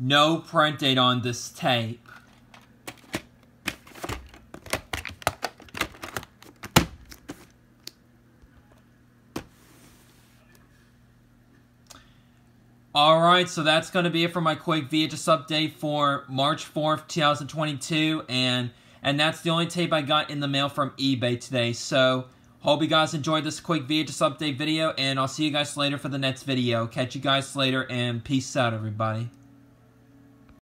No print date on this tape. Alright, so that's going to be it for my quick VHS update for March 4th, 2022, and that's the only tape I got in the mail from eBay today. So, hope you guys enjoyed this quick VHS update video, and I'll see you guys later for the next video. Catch you guys later, and peace out, everybody.